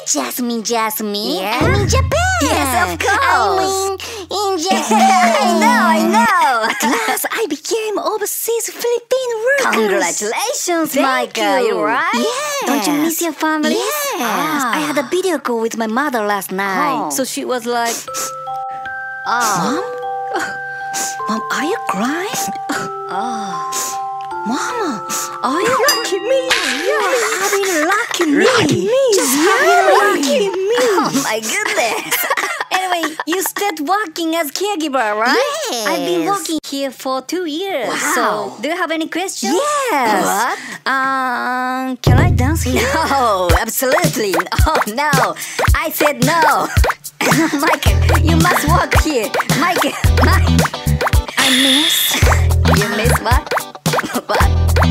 Jasmine. Yeah? I'm in Japan. Yes, of course. In Japan. I know. At last, I became overseas Filipino worker. Congratulations, Thank Micah. you. You're right. Yes. Don't you miss your family? Yes. Ah. I had a video call with my mother last night. Oh. So she was like, Oh. Mom, are you crying? Mama, are you lucky me? You're having lucky me. Just having lucky me. Oh my goodness. Anyway, you started working as caregiver, right? Yes. I've been working here for 2 years. Wow. So, do you have any questions? Yes. What? Can I dance here? No, absolutely. Oh no. I said no. Michael, you must work here. Michael, I miss you miss what? What?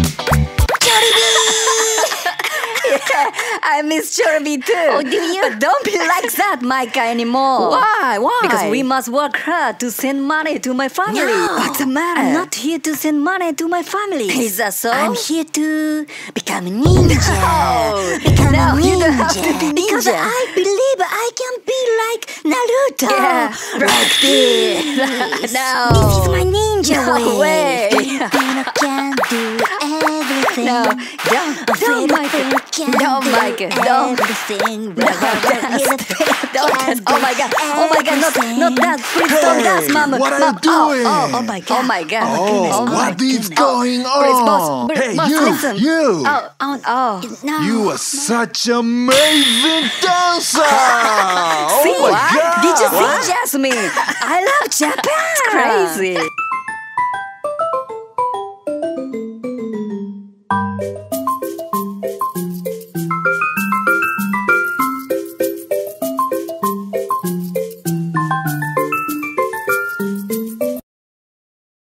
Yeah, I miss Jollibee too. Oh, do you? But don't be like that, Micah, anymore. Why? Because we must work hard to send money to my family. No. What's the matter? I'm not here to send money to my family. Is that so? I'm here to become a ninja. No. Become No, a ninja. you don't have to be Because ninja. I believe I can be like Naruto. Yeah, Like this. No. This is my ninja No way. Filipino can do everything. No, don't, Michael. Don't, Michael. Don't. Everything. Don't. Oh my God. Oh my God. Not that. Please don't dance, Mama. What are you doing? Oh my God. Oh my God. Oh, my what is God. going Please, boss. on? Hey, Boss, you, listen. you. Oh. No. You are such amazing dancer. See? Oh my God. Did you see Jasmine? I love Japan. It's crazy.